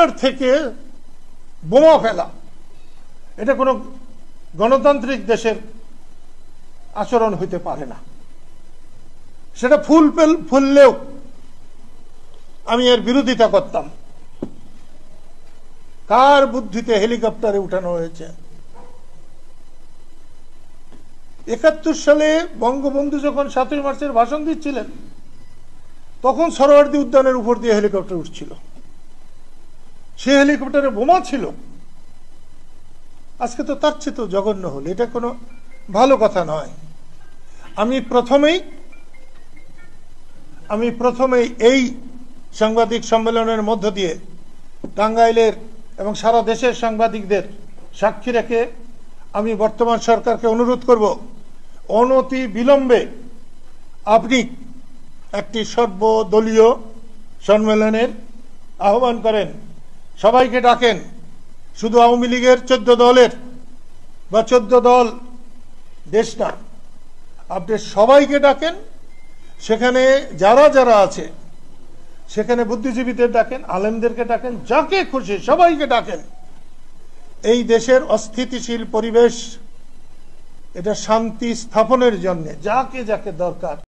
Helicopter থেকে বোমা ফেলা, এটা কোনো গণতান্ত্রিক দেশের আচরণ হইতে পারে না। সেটা ফুললেও আমি এর বিরোধিতা করতাম। কার বুদ্ধিতে হেলিকপ্টারে উঠানো হয়েছে? 71 সালে বঙ্গবন্ধু যখন 7ই মার্চের ভাষণ দিচ্ছিলেন, তখন সরোয়ার্দী উদ্যানের উপর দিয়ে হেলিকপ্টার উঠছিল, সে হেলিকপ্টারে বোমা ছিল। আজকে তো তার চেয়ে তো জঘন্য হল, এটা কোনো ভালো কথা নয়। আমি প্রথমেই এই সাংবাদিক সম্মেলনের মধ্য দিয়ে টাঙ্গাইলের এবং সারা দেশের সাংবাদিকদের সাক্ষী রেখে আমি বর্তমান সরকারকে অনুরোধ করব, অনতি বিলম্বে আপনি একটি সর্বদলীয় সম্মেলনের আহ্বান করেন, সবাইকে ডাকেন। শুধু আওয়ামী লীগের 14 দলের বা 14 দল দেশ না, আপনি সবাইকে ডাকেন। সেখানে যারা যারা আছে, সেখানে বুদ্ধিজীবীদের ডাকেন, আলেমদেরকে ডাকেন, যাকে খুশি সবাইকে ডাকেন। এই দেশের অস্থিতিশীল পরিবেশ, এটা শান্তি স্থাপনের জন্য যাকে যাকে দরকার